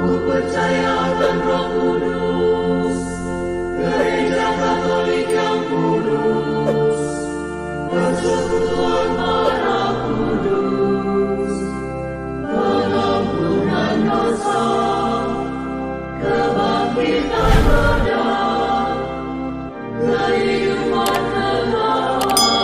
percaya akan Roh Kudus, Gereja Katolik yang kudus, persekutuan darah kudus, pengampunan dosa, kebangkitan badan, kehidupan kekal.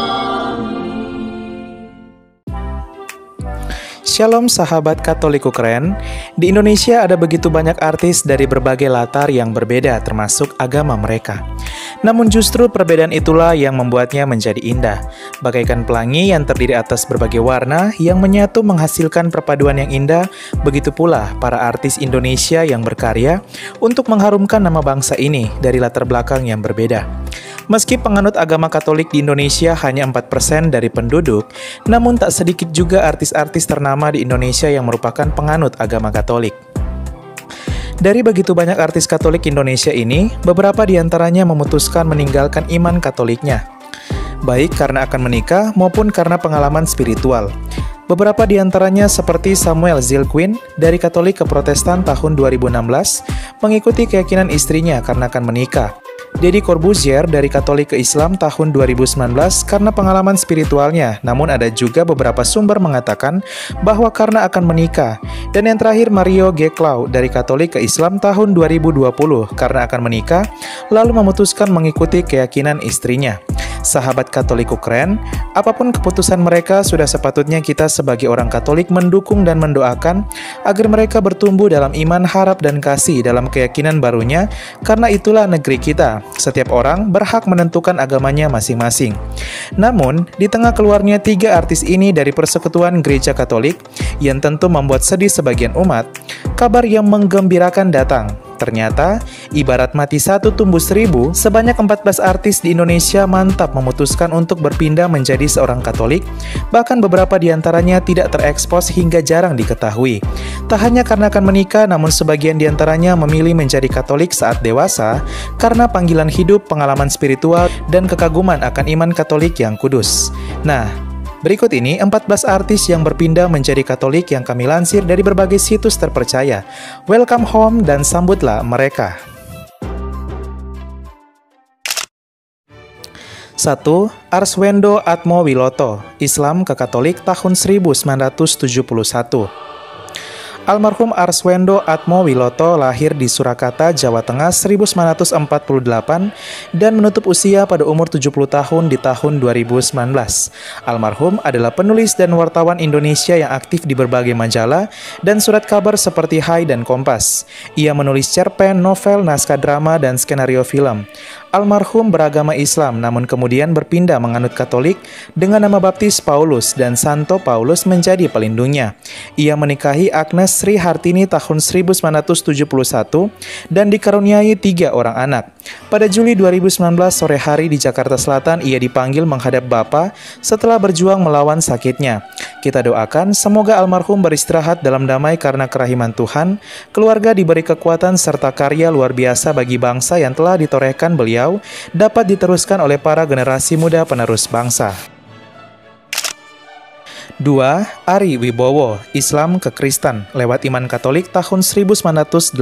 Shalom sahabat Katoliku keren. Di Indonesia ada begitu banyak artis dari berbagai latar yang berbeda termasuk agama mereka. Namun justru perbedaan itulah yang membuatnya menjadi indah. Bagaikan pelangi yang terdiri atas berbagai warna yang menyatu menghasilkan perpaduan yang indah, begitu pula para artis Indonesia yang berkarya untuk mengharumkan nama bangsa ini dari latar belakang yang berbeda. Meski penganut agama Katolik di Indonesia hanya 4% dari penduduk, namun tak sedikit juga artis-artis ternama di Indonesia yang merupakan penganut agama Katolik. Dari begitu banyak artis Katolik Indonesia ini, beberapa di antaranya memutuskan meninggalkan iman Katoliknya, baik karena akan menikah maupun karena pengalaman spiritual. Beberapa di antaranya seperti Samuel Zilquin dari Katolik ke Protestan tahun 2016, mengikuti keyakinan istrinya karena akan menikah. Deddy Corbuzier dari Katolik ke Islam tahun 2019 karena pengalaman spiritualnya, namun ada juga beberapa sumber mengatakan bahwa karena akan menikah. Dan yang terakhir Mario G. Clau dari Katolik ke Islam tahun 2020 karena akan menikah, lalu memutuskan mengikuti keyakinan istrinya. Sahabat Katoliku keren, apapun keputusan mereka sudah sepatutnya kita sebagai orang Katolik mendukung dan mendoakan agar mereka bertumbuh dalam iman, harap, dan kasih dalam keyakinan barunya, karena itulah negeri kita. Setiap orang berhak menentukan agamanya masing-masing. Namun, di tengah keluarnya 3 artis ini dari persekutuan Gereja Katolik, yang tentu membuat sedih sebagian umat, kabar yang menggembirakan datang. Ternyata, ibarat mati satu tumbuh 1000, sebanyak 14 artis di Indonesia mantap memutuskan untuk berpindah menjadi seorang Katolik, bahkan beberapa di antaranya tidak terekspos hingga jarang diketahui. Tak hanya karena akan menikah, namun sebagian di antaranya memilih menjadi Katolik saat dewasa karena panggilan hidup, pengalaman spiritual, dan kekaguman akan iman Katolik yang kudus. Nah, berikut ini 14 artis yang berpindah menjadi Katolik yang kami lansir dari berbagai situs terpercaya. Welcome home dan sambutlah mereka. 1. Arswendo Atmowiloto, Islam ke Katolik tahun 1971. Almarhum Arswendo Atmowiloto lahir di Surakarta, Jawa Tengah 1948 dan menutup usia pada umur 70 tahun di tahun 2019. Almarhum adalah penulis dan wartawan Indonesia yang aktif di berbagai majalah dan surat kabar seperti Hai dan Kompas. Ia menulis cerpen, novel, naskah drama, dan skenario film. Almarhum beragama Islam namun kemudian berpindah menganut Katolik dengan nama baptis Paulus dan Santo Paulus menjadi pelindungnya. Ia menikahi Agnes Sri Hartini tahun 1971 dan dikaruniai 3 orang anak. Pada Juli 2019 sore hari di Jakarta Selatan ia dipanggil menghadap Bapa setelah berjuang melawan sakitnya. Kita doakan semoga almarhum beristirahat dalam damai karena kerahiman Tuhan, keluarga diberi kekuatan serta karya luar biasa bagi bangsa yang telah ditorehkan beliau dapat diteruskan oleh para generasi muda penerus bangsa. 2. Ari Wibowo, Islam ke Kristen lewat iman Katolik tahun 1980.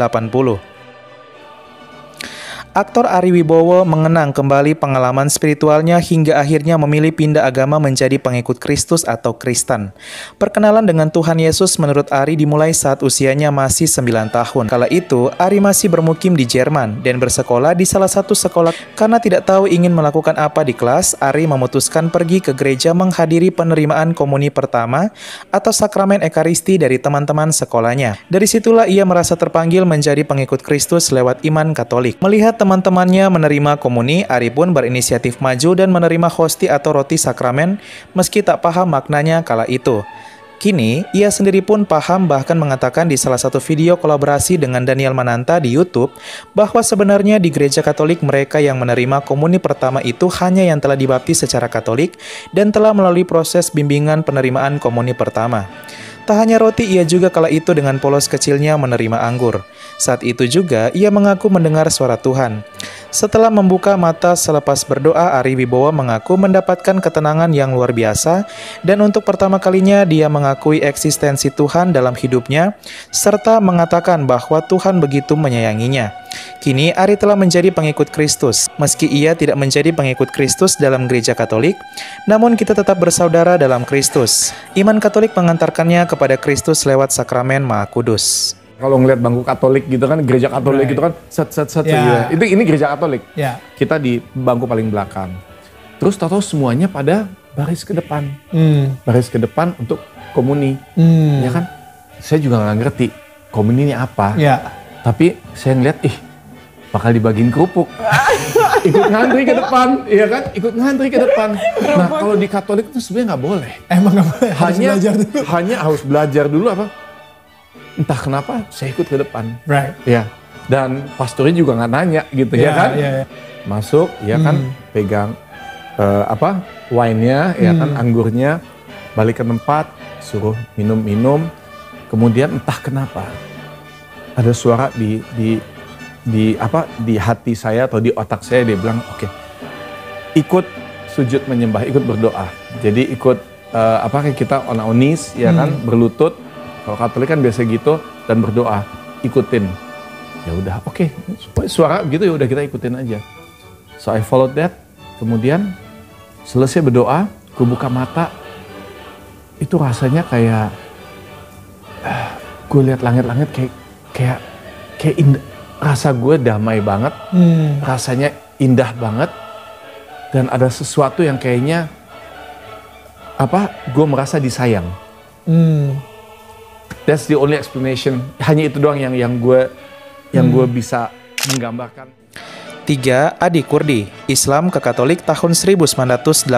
Aktor Ari Wibowo mengenang kembali pengalaman spiritualnya hingga akhirnya memilih pindah agama menjadi pengikut Kristus atau Kristen. Perkenalan dengan Tuhan Yesus menurut Ari dimulai saat usianya masih 9 tahun. Kala itu, Ari masih bermukim di Jerman dan bersekolah di salah satu sekolah. Karena tidak tahu ingin melakukan apa di kelas, Ari memutuskan pergi ke gereja menghadiri penerimaan komuni pertama atau sakramen Ekaristi dari teman-teman sekolahnya. Dari situlah ia merasa terpanggil menjadi pengikut Kristus lewat iman Katolik. Melihat teman-temannya menerima komuni, Ari pun berinisiatif maju dan menerima hosti atau roti sakramen meski tak paham maknanya kala itu. Kini, ia sendiri pun paham bahkan mengatakan di salah satu video kolaborasi dengan Daniel Mananta di YouTube bahwa sebenarnya di gereja Katolik mereka yang menerima komuni pertama itu hanya yang telah dibaptis secara Katolik dan telah melalui proses bimbingan penerimaan komuni pertama. Tak hanya roti, ia juga kala itu dengan polos kecilnya menerima anggur. Saat itu juga ia mengaku mendengar suara Tuhan. Setelah membuka mata selepas berdoa, Ari Wibowo mengaku mendapatkan ketenangan yang luar biasa, dan untuk pertama kalinya dia mengakui eksistensi Tuhan dalam hidupnya, serta mengatakan bahwa Tuhan begitu menyayanginya. Kini Ari telah menjadi pengikut Kristus. Meski ia tidak menjadi pengikut Kristus dalam gereja Katolik, namun kita tetap bersaudara dalam Kristus. Iman Katolik mengantarkannya kepada Kristus lewat sakramen Maha Kudus. Kalau ngeliat bangku Katolik gitu kan, gereja Katolik gitu kan, set Yeah. gitu. Ini gereja Katolik. Yeah. Kita di bangku paling belakang. Terus tahu semuanya pada baris ke depan. Baris ke depan untuk komuni. Ya kan? Saya juga nggak ngerti komuni ini apa. Yeah. Tapi saya ngeliat, bakal dibagiin kerupuk. Ikut ngantri ke depan, iya kan? Ikut ngantri ke depan. Nah, kalau di Katolik itu sebenarnya nggak boleh. Emang nggak boleh, Hanya harus belajar dulu apa? Entah kenapa saya ikut ke depan. Right. Ya. Dan pastornya juga nggak nanya gitu ya kan? Yeah. Masuk, ya kan? Pegang wine-nya, ya kan? Anggurnya, balik ke tempat, suruh minum-minum. Kemudian entah kenapa ada suara di hati saya atau di otak saya, dia bilang, oke, ikut sujud menyembah, ikut berdoa. Jadi ikut kayak kita on our knees, ya kan, berlutut. Kalau Katolik kan biasa gitu, dan berdoa, ikutin. Ya udah, oke, suara gitu ya udah kita ikutin aja. So I followed that. Kemudian selesai berdoa, gue buka mata, itu rasanya kayak gue lihat langit-langit kayak indah. Rasa gue damai banget, rasanya indah banget, dan ada sesuatu yang kayaknya gue merasa disayang. That's the only explanation. Hanya itu doang yang gue bisa menggambarkan. 3. Adi Kurdi, Islam ke Katolik tahun 1981.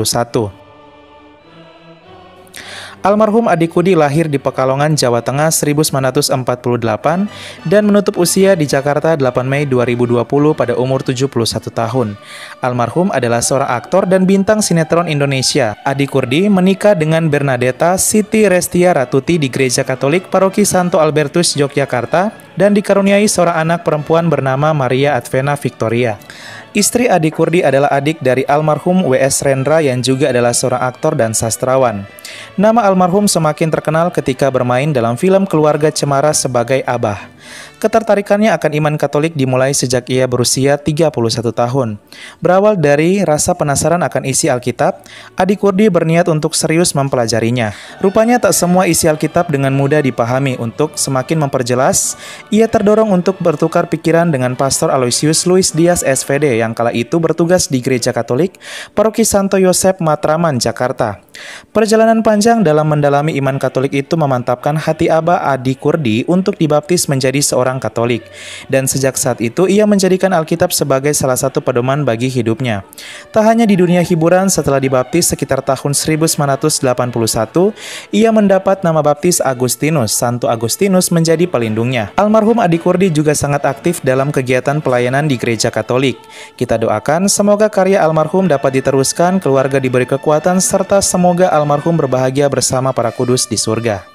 Almarhum Adi Kurdi lahir di Pekalongan, Jawa Tengah 1948 dan menutup usia di Jakarta 8 Mei 2020 pada umur 71 tahun. Almarhum adalah seorang aktor dan bintang sinetron Indonesia. Adi Kurdi menikah dengan Bernadetta Siti Restia Ratuti di Gereja Katolik Paroki Santo Albertus, Yogyakarta, dan dikaruniai seorang anak perempuan bernama Maria Advena Victoria. Istri Adi Kurdi adalah adik dari almarhum W.S. Rendra yang juga adalah seorang aktor dan sastrawan. Nama almarhum semakin terkenal ketika bermain dalam film Keluarga Cemara sebagai Abah. Ketertarikannya akan iman Katolik dimulai sejak ia berusia 31 tahun. Berawal dari rasa penasaran akan isi Alkitab, Adi Kurdi berniat untuk serius mempelajarinya. Rupanya tak semua isi Alkitab dengan mudah dipahami. Untuk semakin memperjelas, ia terdorong untuk bertukar pikiran dengan Pastor Aloysius Luis Dias SVD yang kala itu bertugas di Gereja Katolik Paroki Santo Yosep Matraman, Jakarta. Perjalanan panjang dalam mendalami iman Katolik itu memantapkan hati Abah Adi Kurdi untuk dibaptis menjadi seorang Katolik. Dan sejak saat itu ia menjadikan Alkitab sebagai salah satu pedoman bagi hidupnya. Tak hanya di dunia hiburan, setelah dibaptis sekitar tahun 1981, ia mendapat nama baptis Agustinus. Santo Agustinus menjadi pelindungnya. Almarhum Adi Kurdi juga sangat aktif dalam kegiatan pelayanan di Gereja Katolik. Kita doakan semoga karya almarhum dapat diteruskan, keluarga diberi kekuatan, serta semoga almarhum berbahagia bersama para kudus di surga.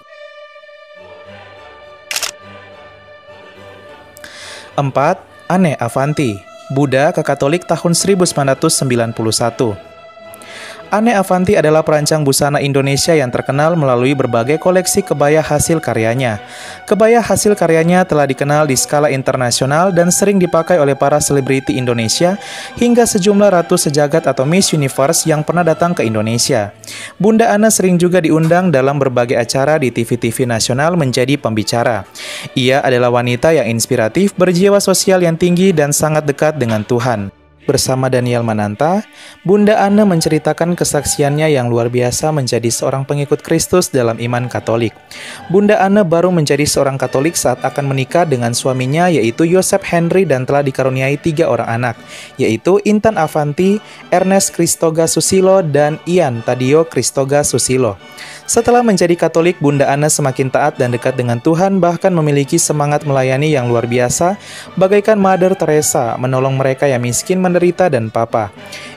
4. Anne Avanti, Buddha ke Katolik tahun 1991. Anne Avanti adalah perancang busana Indonesia yang terkenal melalui berbagai koleksi kebaya hasil karyanya. Kebaya hasil karyanya telah dikenal di skala internasional dan sering dipakai oleh para selebriti Indonesia hingga sejumlah ratu sejagat atau Miss Universe yang pernah datang ke Indonesia. Bunda Anne sering juga diundang dalam berbagai acara di TV-TV nasional menjadi pembicara. Ia adalah wanita yang inspiratif, berjiwa sosial yang tinggi dan sangat dekat dengan Tuhan. Bersama Daniel Mananta, Bunda Anne menceritakan kesaksiannya yang luar biasa menjadi seorang pengikut Kristus dalam iman Katolik. Bunda Anne baru menjadi seorang Katolik saat akan menikah dengan suaminya yaitu Yosep Henry dan telah dikaruniai 3 orang anak, yaitu Intan Avanti, Ernest Kristoga Susilo, dan Ian Tadio Kristoga Susilo. Setelah menjadi Katolik, Bunda Anne semakin taat dan dekat dengan Tuhan, bahkan memiliki semangat melayani yang luar biasa, bagaikan Mother Teresa, menolong mereka yang miskin, menderita, dan papa.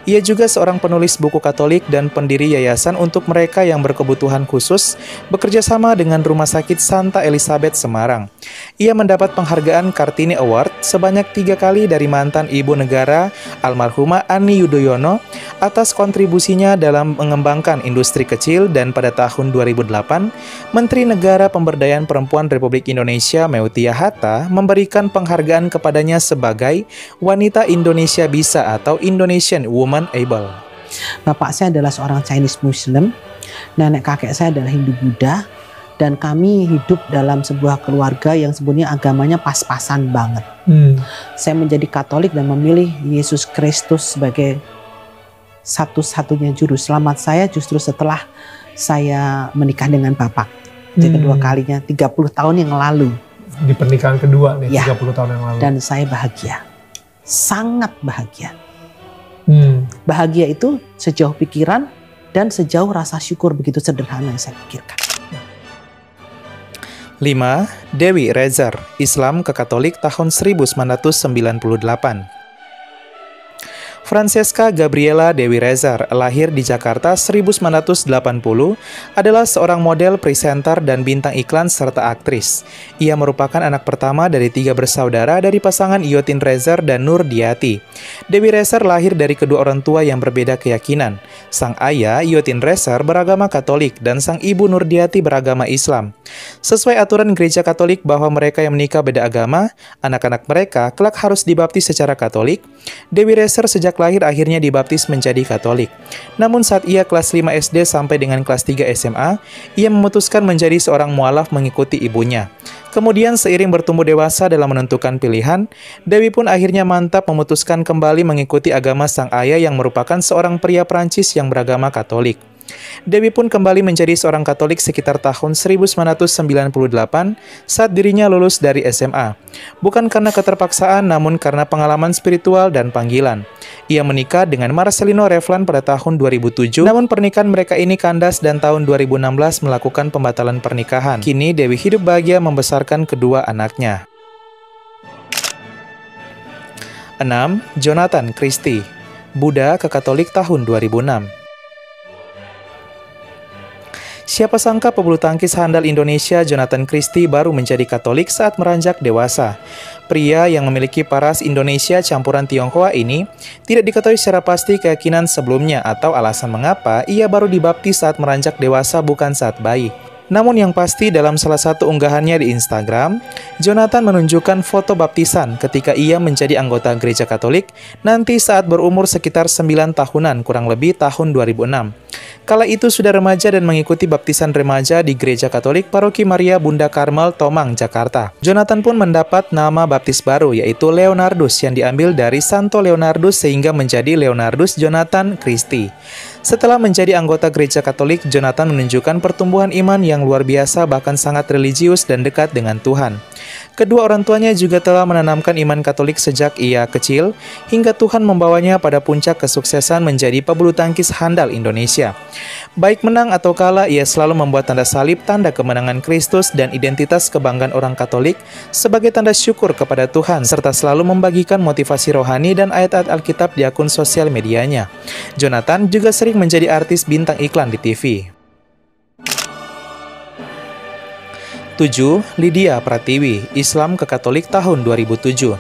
Ia juga seorang penulis buku Katolik dan pendiri yayasan untuk mereka yang berkebutuhan khusus, bekerja sama dengan Rumah Sakit Santa Elizabeth Semarang. Ia mendapat penghargaan Kartini Award sebanyak 3 kali dari mantan Ibu Negara almarhumah Ani Yudhoyono atas kontribusinya dalam mengembangkan industri kecil, dan pada tahun 2008, Menteri Negara Pemberdayaan Perempuan Republik Indonesia Meutia Hatta memberikan penghargaan kepadanya sebagai Wanita Indonesia Bisa atau Indonesian Woman Able. Bapak saya adalah seorang Chinese Muslim, nenek kakek saya adalah Hindu Buddha, dan kami hidup dalam sebuah keluarga yang sebenarnya agamanya pas-pasan banget. Saya menjadi Katolik dan memilih Yesus Kristus sebagai satu-satunya juru selamat saya justru setelah saya menikah dengan Bapak. Itu kedua kalinya 30 tahun yang lalu. Di pernikahan kedua nih, Ya. 30 tahun yang lalu. Dan saya bahagia. Sangat bahagia. Bahagia itu sejauh pikiran dan sejauh rasa syukur, begitu sederhana yang saya pikirkan. 5. Dewi Rezer, Islam ke Katolik tahun 1998. Francesca Gabriela Dewi Rezer, lahir di Jakarta 1980, adalah seorang model, presenter, dan bintang iklan serta aktris. Ia merupakan anak pertama dari 3 bersaudara dari pasangan Iotin Rezer dan Nur Diati. Dewi Rezer lahir dari kedua orang tua yang berbeda keyakinan. Sang ayah, Iotin Rezer, beragama Katolik dan sang ibu Nur Diati beragama Islam. Sesuai aturan gereja Katolik bahwa mereka yang menikah beda agama, anak-anak mereka kelak harus dibaptis secara Katolik, Dewi Rezer sejak lahir akhirnya dibaptis menjadi Katolik. Namun saat ia kelas 5 SD sampai dengan kelas 3 SMA, ia memutuskan menjadi seorang mualaf mengikuti ibunya. Kemudian seiring bertumbuh dewasa dalam menentukan pilihan, Dewi pun akhirnya mantap memutuskan kembali mengikuti agama sang ayah yang merupakan seorang pria Prancis yang beragama Katolik. Dewi pun kembali menjadi seorang Katolik sekitar tahun 1998 saat dirinya lulus dari SMA. Bukan karena keterpaksaan, namun karena pengalaman spiritual dan panggilan. Ia menikah dengan Marcelino Revlan pada tahun 2007, namun pernikahan mereka ini kandas dan tahun 2016 melakukan pembatalan pernikahan. Kini Dewi hidup bahagia membesarkan kedua anaknya. 6. Jonathan Christie, Buddha ke Katolik tahun 2006. Siapa sangka pebulu tangkis handal Indonesia Jonathan Christie baru menjadi Katolik saat meranjak dewasa. Pria yang memiliki paras Indonesia campuran Tionghoa ini tidak diketahui secara pasti keyakinan sebelumnya atau alasan mengapa ia baru dibaptis saat meranjak dewasa bukan saat bayi. Namun yang pasti dalam salah satu unggahannya di Instagram, Jonathan menunjukkan foto baptisan ketika ia menjadi anggota gereja Katolik nanti saat berumur sekitar 9 tahunan, kurang lebih tahun 2006. Kala itu sudah remaja dan mengikuti baptisan remaja di Gereja Katolik Paroki Maria Bunda Karmel, Tomang, Jakarta. Jonathan pun mendapat nama baptis baru yaitu Leonardus yang diambil dari Santo Leonardus sehingga menjadi Leonardus Jonathan Christie. Setelah menjadi anggota Gereja Katolik, Jonathan menunjukkan pertumbuhan iman yang luar biasa bahkan sangat religius dan dekat dengan Tuhan. Kedua orang tuanya juga telah menanamkan iman Katolik sejak ia kecil, hingga Tuhan membawanya pada puncak kesuksesan menjadi pebulu tangkis handal Indonesia. Baik menang atau kalah, ia selalu membuat tanda salib, tanda kemenangan Kristus dan identitas kebanggaan orang Katolik sebagai tanda syukur kepada Tuhan, serta selalu membagikan motivasi rohani dan ayat-ayat Alkitab di akun sosial medianya. Jonathan juga sering menjadi artis bintang iklan di TV. 7. Lydia Pratiwi, Islam ke Katolik tahun 2007.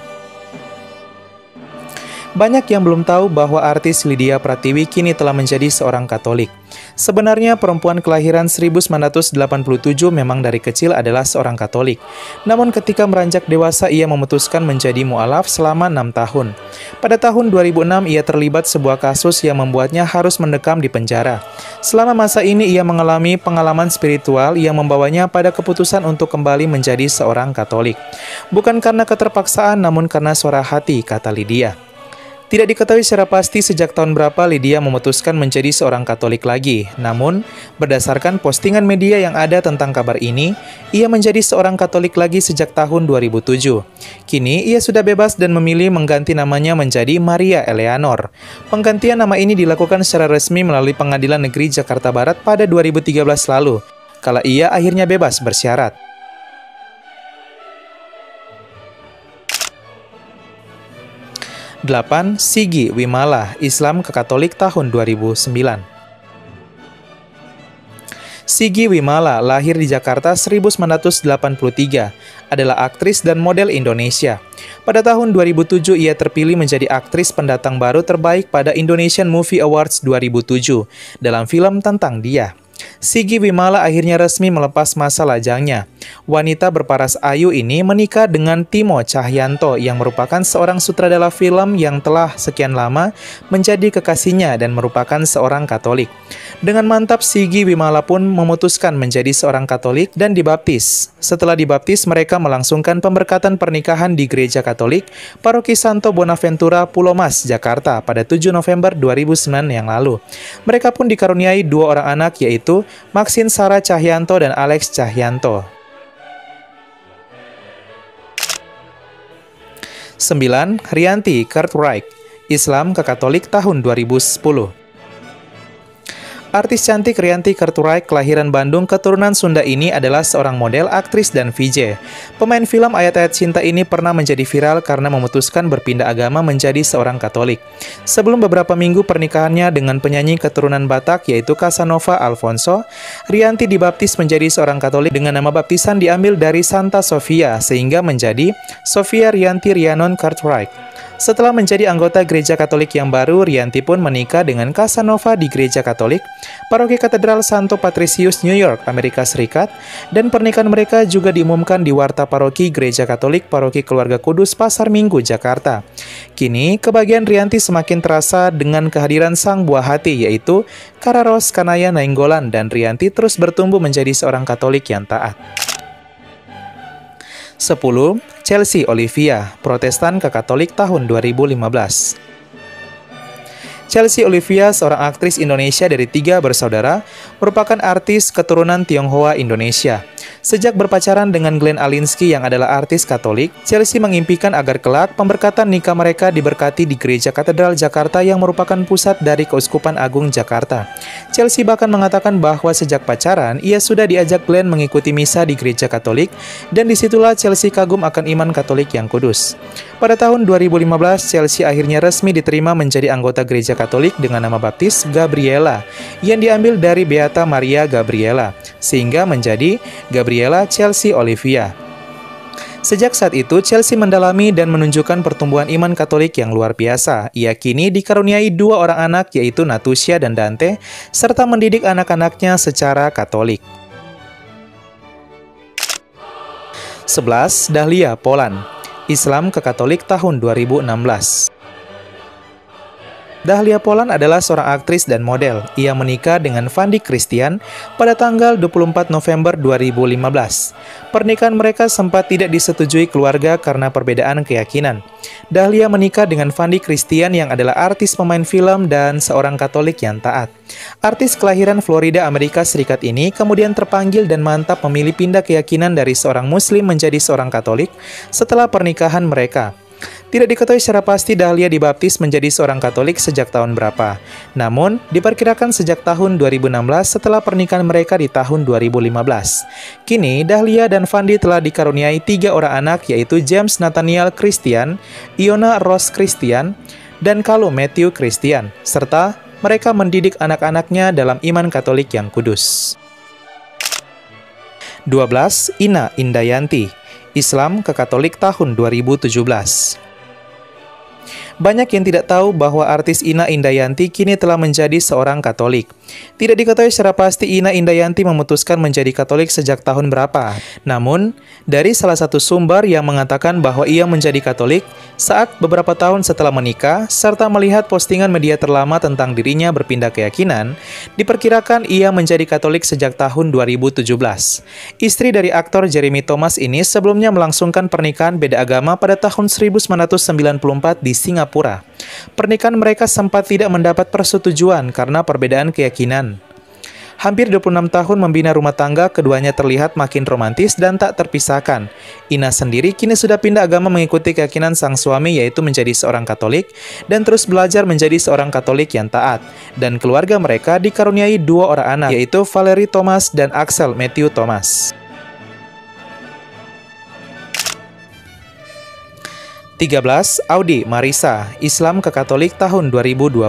Banyak yang belum tahu bahwa artis Lydia Pratiwi kini telah menjadi seorang Katolik. Sebenarnya perempuan kelahiran 1987 memang dari kecil adalah seorang Katolik. Namun ketika meranjak dewasa ia memutuskan menjadi mualaf selama 6 tahun. Pada tahun 2006 ia terlibat sebuah kasus yang membuatnya harus mendekam di penjara. Selama masa ini ia mengalami pengalaman spiritual yang membawanya pada keputusan untuk kembali menjadi seorang Katolik. Bukan karena keterpaksaan namun karena suara hati, kata Lydia. Tidak diketahui secara pasti sejak tahun berapa Lydia memutuskan menjadi seorang Katolik lagi. Namun, berdasarkan postingan media yang ada tentang kabar ini, ia menjadi seorang Katolik lagi sejak tahun 2007. Kini, ia sudah bebas dan memilih mengganti namanya menjadi Maria Eleanor. Penggantian nama ini dilakukan secara resmi melalui Pengadilan Negeri Jakarta Barat pada 2013 lalu, kala ia akhirnya bebas bersyarat. 6. 8. Sigi Wimala, Islam ke Katolik tahun 2009. Sigi Wimala lahir di Jakarta 1983, adalah aktris dan model Indonesia. Pada tahun 2007 ia terpilih menjadi aktris pendatang baru terbaik pada Indonesian Movie Awards 2007 dalam film tentang dia. Sigi Wimala akhirnya resmi melepas masa lajangnya. Wanita berparas ayu ini menikah dengan Timo Cahyanto yang merupakan seorang sutradara film yang telah sekian lama menjadi kekasihnya dan merupakan seorang Katolik. Dengan mantap, Sigi Wimala pun memutuskan menjadi seorang Katolik dan dibaptis. Setelah dibaptis, mereka melangsungkan pemberkatan pernikahan di Gereja Katolik Paroki Santo Bonaventura Pulau Mas, Jakarta pada 7 November 2009 yang lalu. Mereka pun dikaruniai 2 orang anak, yaitu Maxine Sarah Cahyanto dan Alex Cahyanto. 9. Rianti Cartwright, Islam ke Katolik tahun 2010. Artis cantik Rianti Cartwright kelahiran Bandung keturunan Sunda ini adalah seorang model, aktris, dan VJ. Pemain film Ayat-Ayat Cinta ini pernah menjadi viral karena memutuskan berpindah agama menjadi seorang Katolik. Sebelum beberapa minggu pernikahannya dengan penyanyi keturunan Batak yaitu Casanova Alfonso, Rianti dibaptis menjadi seorang Katolik dengan nama baptisan diambil dari Santa Sofia sehingga menjadi Sofia Rianti Rhiannon Cartwright. Setelah menjadi anggota Gereja Katolik yang baru, Rianti pun menikah dengan Casanova di Gereja Katolik Paroki Katedral Santo Patricius, New York, Amerika Serikat, dan pernikahan mereka juga diumumkan di Warta Paroki Gereja Katolik Paroki Keluarga Kudus Pasar Minggu, Jakarta. Kini, kebahagiaan Rianti semakin terasa dengan kehadiran sang buah hati, yaitu Kararos Kanaya Nainggolan, dan Rianti terus bertumbuh menjadi seorang Katolik yang taat. 10. Chelsea Olivia, Protestan ke Katolik tahun 2015. Chelsea Olivia, seorang aktris Indonesia dari 3 bersaudara, merupakan artis keturunan Tionghoa Indonesia. Sejak berpacaran dengan Glenn Alinsky yang adalah artis Katolik, Chelsea mengimpikan agar kelak pemberkatan nikah mereka diberkati di Gereja Katedral Jakarta yang merupakan pusat dari Keuskupan Agung Jakarta. Chelsea bahkan mengatakan bahwa sejak pacaran, ia sudah diajak Glenn mengikuti misa di Gereja Katolik, dan disitulah Chelsea kagum akan iman Katolik yang kudus. Pada tahun 2015, Chelsea akhirnya resmi diterima menjadi anggota Gereja Katolik dengan nama baptis Gabriela, yang diambil dari Beata Maria Gabriela, sehingga menjadi Gabriela Chelsea Olivia. Sejak saat itu, Chelsea mendalami dan menunjukkan pertumbuhan iman Katolik yang luar biasa. Ia kini dikaruniai 2 orang anak, yaitu Natusia dan Dante, serta mendidik anak-anaknya secara Katolik. 11. Dahlia Poland, Islam ke Katolik tahun 2016. Dahlia Poland adalah seorang aktris dan model. Ia menikah dengan Fandi Christian pada tanggal 24 November 2015. Pernikahan mereka sempat tidak disetujui keluarga karena perbedaan keyakinan. Dahlia menikah dengan Fandi Christian yang adalah artis pemain film dan seorang Katolik yang taat. Artis kelahiran Florida, Amerika Serikat ini kemudian terpanggil dan mantap memilih pindah keyakinan dari seorang Muslim menjadi seorang Katolik setelah pernikahan mereka. Tidak diketahui secara pasti Dahlia dibaptis menjadi seorang Katolik sejak tahun berapa. Namun, diperkirakan sejak tahun 2016 setelah pernikahan mereka di tahun 2015. Kini, Dahlia dan Fandi telah dikaruniai 3 orang anak, yaitu James Nathaniel Christian, Iona Rose Christian, dan Kalu Matthew Christian, serta mereka mendidik anak-anaknya dalam iman Katolik yang kudus. 12. Ina Indayanti, Islam ke Katolik tahun 2017. Banyak yang tidak tahu bahwa artis Ina Indayanti kini telah menjadi seorang Katolik. Tidak diketahui secara pasti Ina Indayanti memutuskan menjadi Katolik sejak tahun berapa. Namun, dari salah satu sumber yang mengatakan bahwa ia menjadi Katolik saat beberapa tahun setelah menikah, serta melihat postingan media terlama tentang dirinya berpindah keyakinan, diperkirakan ia menjadi Katolik sejak tahun 2017. Istri dari aktor Jeremy Thomas ini sebelumnya melangsungkan pernikahan beda agama pada tahun 1994 di Singapura. Pernikahan mereka sempat tidak mendapat persetujuan karena perbedaan keyakinan. Hampir 26 tahun membina rumah tangga, keduanya terlihat makin romantis dan tak terpisahkan. Ina sendiri kini sudah pindah agama mengikuti keyakinan sang suami, yaitu menjadi seorang Katolik, dan terus belajar menjadi seorang Katolik yang taat. Dan keluarga mereka dikaruniai 2 orang anak, yaitu Valerie Thomas dan Axel Matthew Thomas. 13. Audi Marisa, Islam ke Katolik tahun 2020.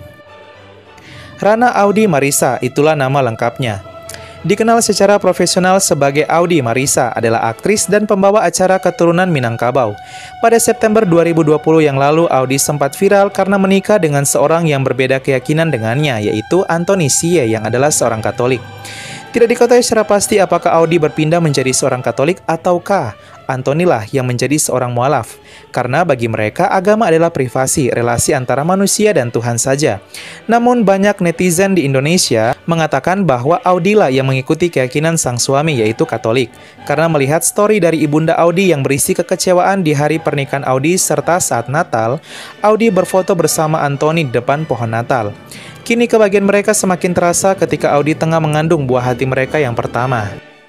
Rana Audi Marisa, itulah nama lengkapnya. Dikenal secara profesional sebagai Audi Marisa, adalah aktris dan pembawa acara keturunan Minangkabau. Pada September 2020 yang lalu, Audi sempat viral karena menikah dengan seorang yang berbeda keyakinan dengannya, yaitu Anthony Sie yang adalah seorang Katolik. Tidak diketahui secara pasti apakah Audi berpindah menjadi seorang Katolik ataukah Anthony lah yang menjadi seorang mualaf. Karena bagi mereka agama adalah privasi, relasi antara manusia dan Tuhan saja. Namun banyak netizen di Indonesia mengatakan bahwa Audi lah yang mengikuti keyakinan sang suami yaitu Katolik. Karena melihat story dari ibunda Audi yang berisi kekecewaan di hari pernikahan Audi serta saat Natal, Audi berfoto bersama Anthony di depan pohon Natal. Kini kebahagiaan mereka semakin terasa ketika Audi tengah mengandung buah hati mereka yang pertama.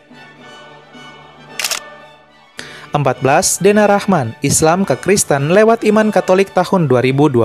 14. Dena Rahman, Islam ke Kristen lewat iman Katolik tahun 2020.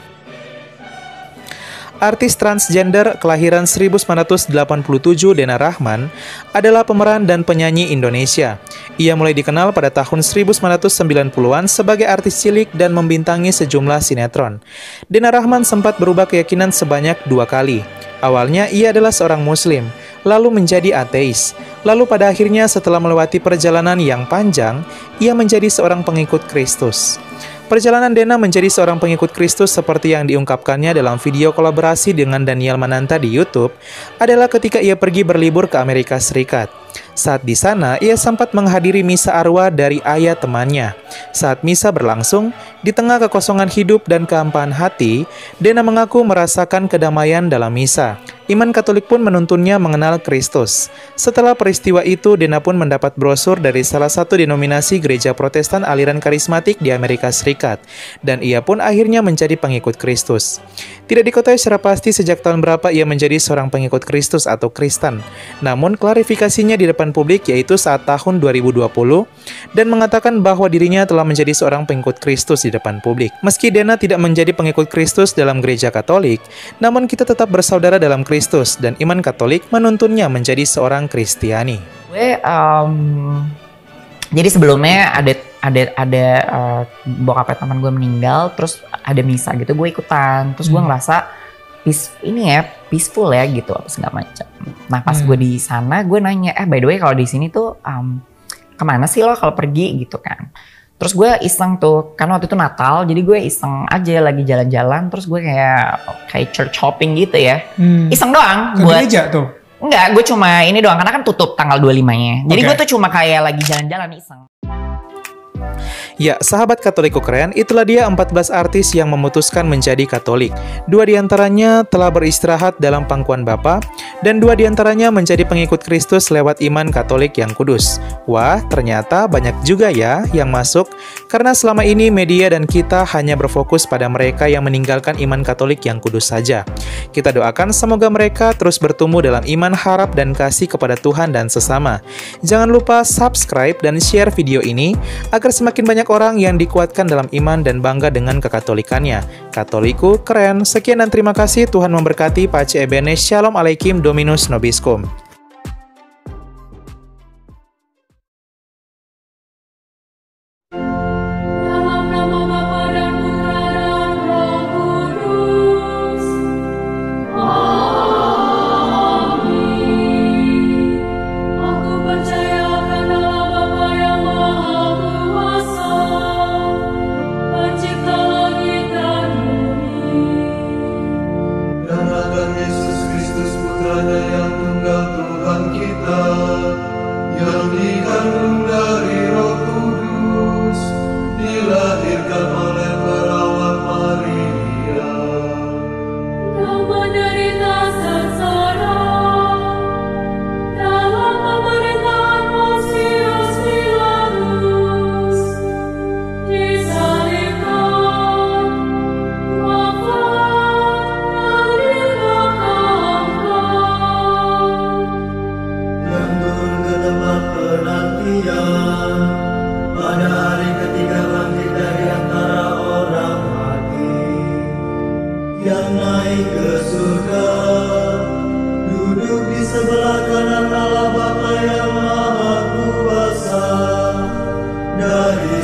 Artis transgender kelahiran 1987 Dena Rahman adalah pemeran dan penyanyi Indonesia. Ia mulai dikenal pada tahun 1990-an sebagai artis cilik dan membintangi sejumlah sinetron. Dena Rahman sempat berubah keyakinan sebanyak 2 kali. Awalnya ia adalah seorang muslim, lalu menjadi ateis. Lalu pada akhirnya setelah melewati perjalanan yang panjang, ia menjadi seorang pengikut Kristus. Perjalanan Dena menjadi seorang pengikut Kristus seperti yang diungkapkannya dalam video kolaborasi dengan Daniel Mananta di YouTube adalah ketika ia pergi berlibur ke Amerika Serikat. Saat di sana, ia sempat menghadiri misa arwah dari ayah temannya. Saat misa berlangsung, di tengah kekosongan hidup dan kehampaan hati, Dena mengaku merasakan kedamaian dalam misa. Iman Katolik pun menuntunnya mengenal Kristus. Setelah peristiwa itu, Dena pun mendapat brosur dari salah satu denominasi gereja Protestan aliran karismatik di Amerika Serikat, dan ia pun akhirnya menjadi pengikut Kristus. Tidak diketahui secara pasti sejak tahun berapa ia menjadi seorang pengikut Kristus atau Kristen. Namun klarifikasinya di depan publik yaitu saat tahun 2020 dan mengatakan bahwa dirinya telah menjadi seorang pengikut Kristus di depan publik. Meski Dena tidak menjadi pengikut Kristus dalam gereja Katolik, namun kita tetap bersaudara dalam Kristus dan iman Katolik menuntunnya menjadi seorang Kristiani. Jadi sebelumnya ada bokapnya teman gue meninggal, terus ada misa gitu, gue ikutan, terus gue ngerasa peaceful ya gitu apa segala macam. Nah pas gue di sana gue nanya, by the way kalau di sini tuh kemana sih lo kalau pergi gitu kan? Terus gue iseng tuh, karena waktu itu Natal, jadi gue iseng aja lagi jalan-jalan, terus gue kayak church hopping gitu ya, iseng doang. Ke buat gereja tuh? Enggak, gue cuma ini doang, karena kan tutup tanggal 25-nya. Jadi gue tuh cuma kayak lagi jalan-jalan iseng. Ya, sahabat Katoliku keren, itulah dia 14 artis yang memutuskan menjadi Katolik. 2 diantaranya telah beristirahat dalam pangkuan Bapa, dan 2 diantaranya menjadi pengikut Kristus lewat iman Katolik yang kudus. Wah, ternyata banyak juga ya yang masuk, karena selama ini media dan kita hanya berfokus pada mereka yang meninggalkan iman Katolik yang kudus saja. Kita doakan semoga mereka terus bertumbuh dalam iman, harap, dan kasih kepada Tuhan dan sesama. Jangan lupa subscribe dan share video ini, agar semakin banyak orang yang dikuatkan dalam iman dan bangga dengan kekatolikannya. Katoliku keren. Sekian dan terima kasih. Tuhan memberkati. Pace ebene. Shalom alaikum. Dominus nobiscum. Dalam nama Bapa dan Putra dan Roh Kudus. Amin. Aku percaya akan Allah Bapa yang Maha Kuasa, Pencipta langit dan bumi, dan akan Yesus Kristus Putranya yang tunggal Tuhan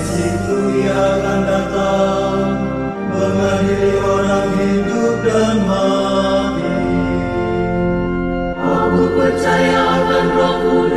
situ ia akan datang, mengadili orang hidup dan mati. Aku percaya akan Roh Kudus,